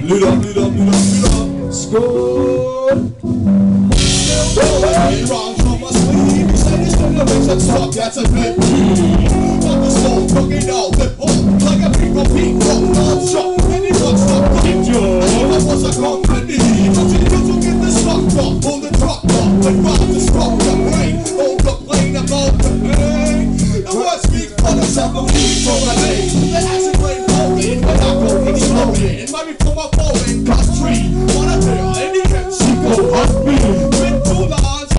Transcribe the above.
Lit up, lit up, lit up, lit up. Score. Hey, rhymes from my sleeve. You say this generation suck, that's a bit. Got the soul cooking out, lip up like a people beat from non-stop. Anyone stop the job? I was a company. Continue to get the sucked up, pull the truck up, and rock the struck up.